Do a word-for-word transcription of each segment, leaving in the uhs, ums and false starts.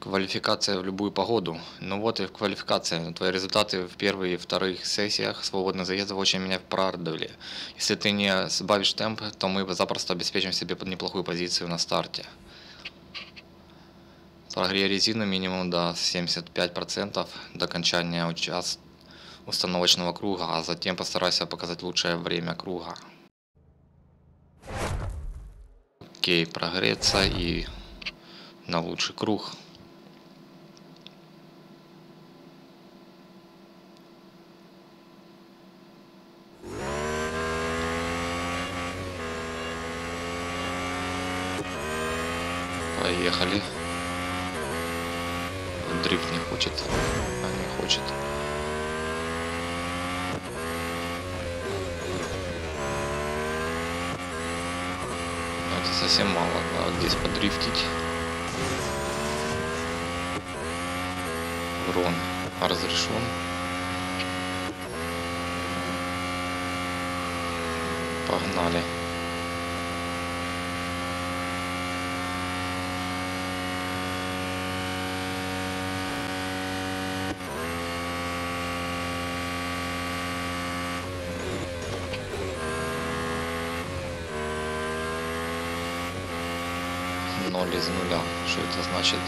Квалификация в любую погоду. Ну вот и квалификация. Твои результаты в первых и вторых сессиях свободных заездов очень меня порадовали. Если ты не сбавишь темп, то мы запросто обеспечим себе под неплохую позицию на старте. Прогрей резину минимум до семьдесят пять процентов до окончания участ... установочного круга, а затем постарайся показать лучшее время круга. Окей, прогреться и на лучший круг. Поехали. Дрифт не хочет, а не хочет. Это совсем мало, да, здесь подрифтить. Урон разрешен. Погнали. Ноль из нуля. Что это значит?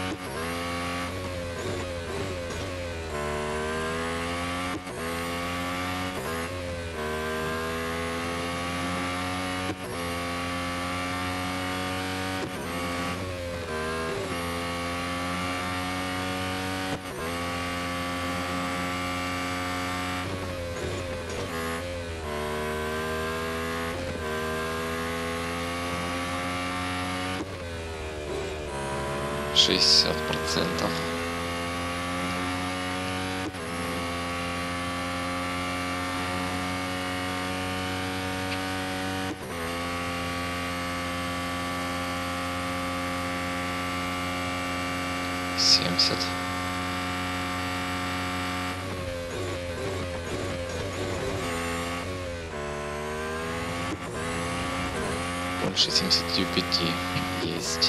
шестьдесят процентов. семьдесят. Больше семидесяти пяти есть.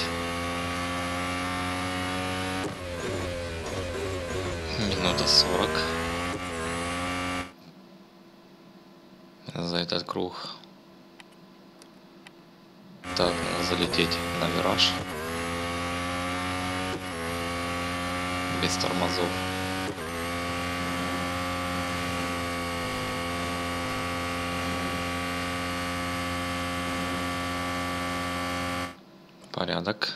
Минута сорок за этот круг. Так, надо залететь на вираж без тормозов. Порядок.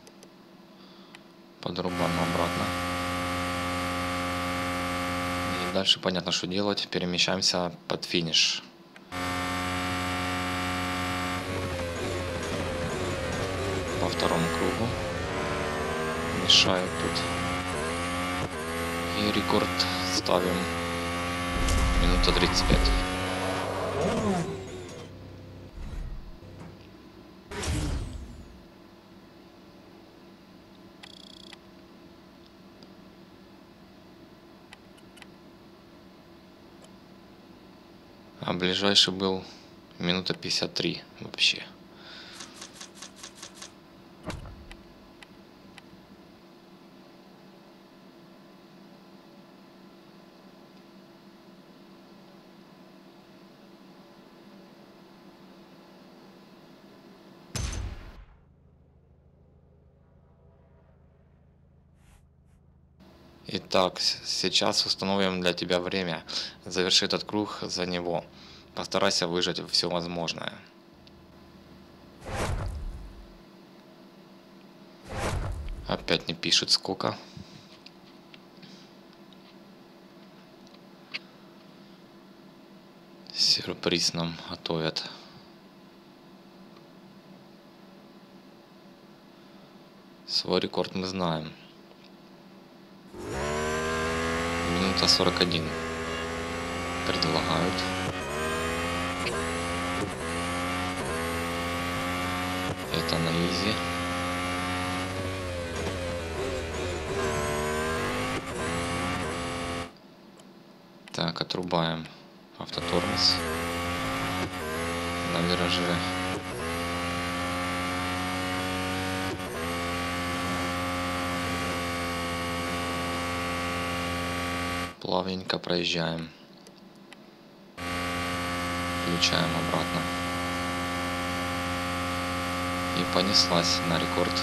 Подрубаем обратно. И дальше понятно, что делать. Перемещаемся под финиш. По второму кругу. Мешает тут. И рекорд ставим. Минута тридцать пять. А ближайший был минута пятьдесят три вообще. Итак, сейчас установим для тебя время. Заверши этот круг за него. Постарайся выжать все возможное. Опять не пишет сколько. Сюрприз нам готовят. Свой рекорд мы знаем. Минута сорок один предлагают. Это на изи. Так, отрубаем автотормоз на вираже. Плавненько проезжаем. Включаем обратно. И понеслась на рекорд.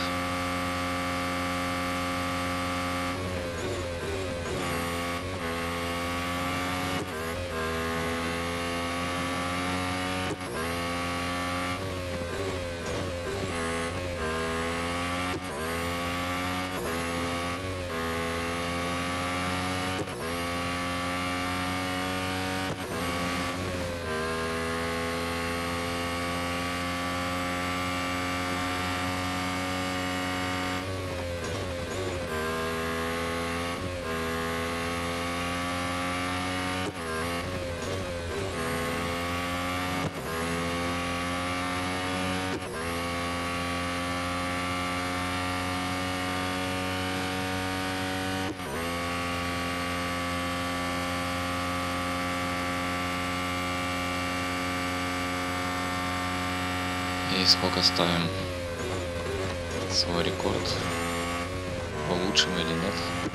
И сколько ставим свой рекорд? Улучшим или нет?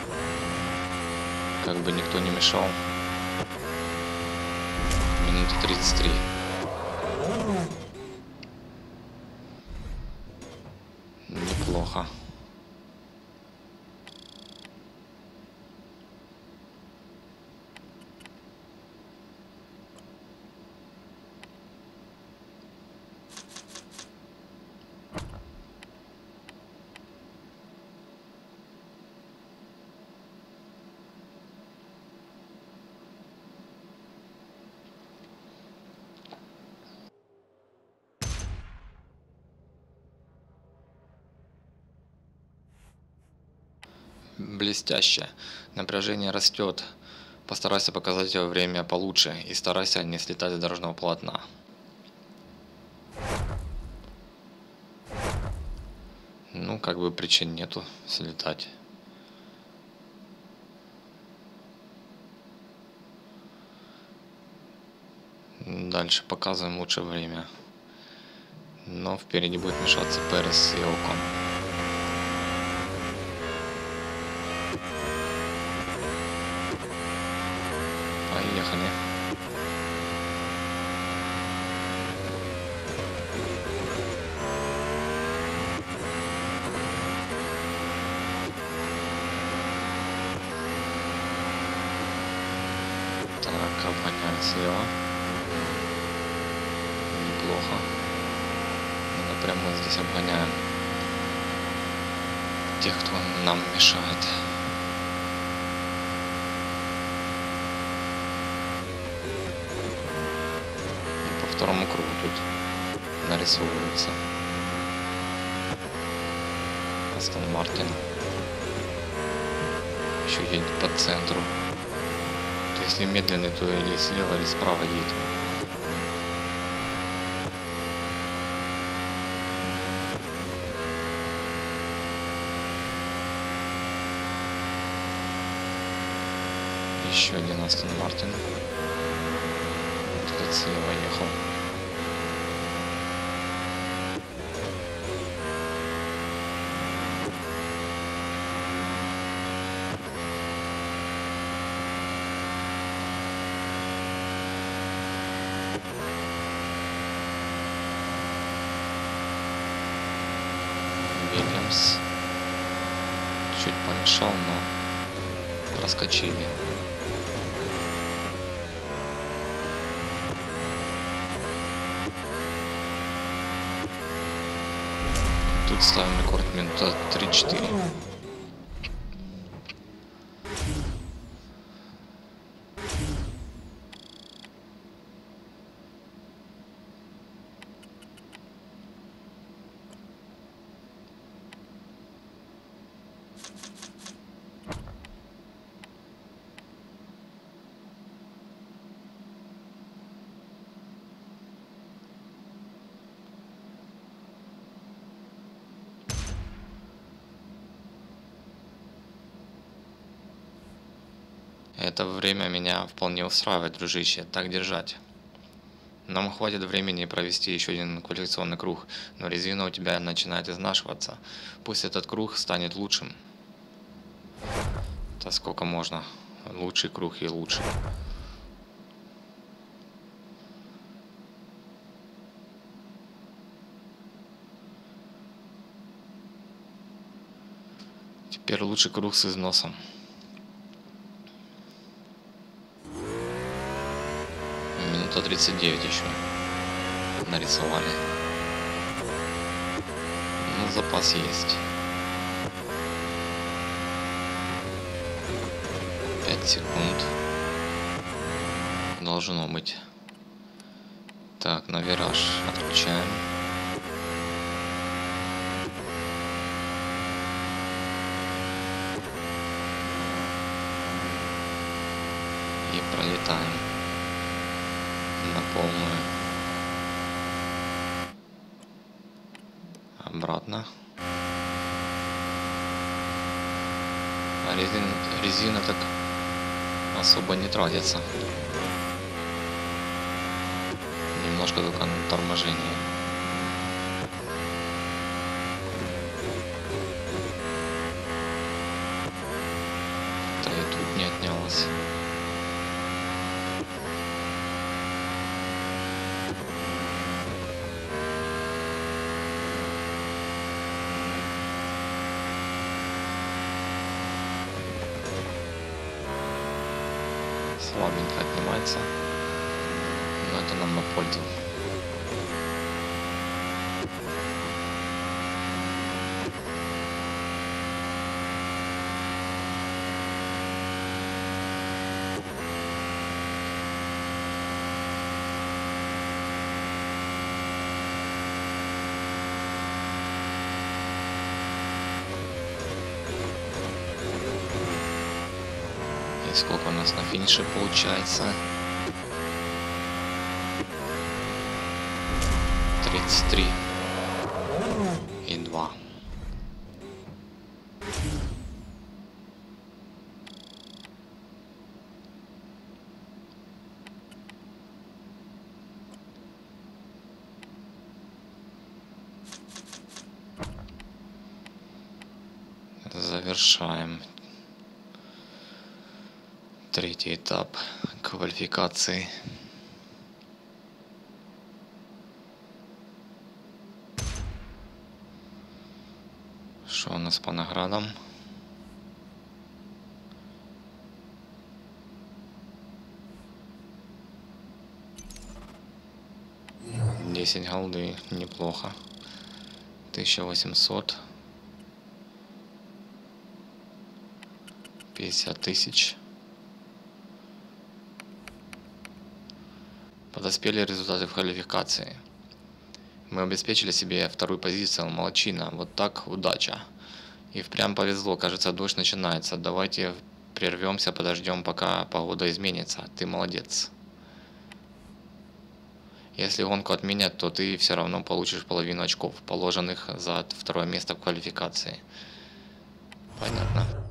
Как бы никто не мешал. Минута тридцать три. Неплохо. Блестяще. Напряжение растет. Постарайся показать время получше и старайся не слетать с дорожного полотна. Ну, как бы причин нету слетать. Дальше показываем лучше время. Но впереди будет мешаться Перес и Окон. Поехали. Так, обгоняем слева. Неплохо. Мы напрямую здесь обгоняем тех, кто нам мешает. Второму кругу тут нарисовывается Астон Мартин. Еще едет по центру. То если медленный, то или слева, или справа едет. Еще один Астон Мартин. Вот этот слева ехал. Вильямс чуть помешал, но проскочили. Тут ставим рекорд минута три-четыре. Это время меня вполне устраивает, дружище, так держать. Нам хватит времени провести еще один квалификационный круг, но резина у тебя начинает изнашиваться. Пусть этот круг станет лучшим. Это сколько можно лучший круг и лучший. Теперь лучший круг с износом. Минута тридцать девять еще нарисовали. Ну, запас есть. пять секунд. Должно быть. Так, на вираж отключаем. И пролетаем на полную. Обратно. А резина, резина так особо не тратится. Немножко только на торможение. Да и тут не отнялось. Слабенько отнимается, но это нам на пользу. И сколько у нас на финише получается? тридцать три и два. Завершаем третий этап квалификации. Что у нас по наградам? десять голды, неплохо. тысяча восемьсот. пятьдесят тысяч. Подоспели результаты в квалификации. Мы обеспечили себе вторую позицию, молодчина, вот так удача. И впрямь повезло, кажется, дождь начинается. Давайте прервемся, подождем, пока погода изменится. Ты молодец. Если гонку отменят, то ты все равно получишь половину очков, положенных за второе место в квалификации. Понятно.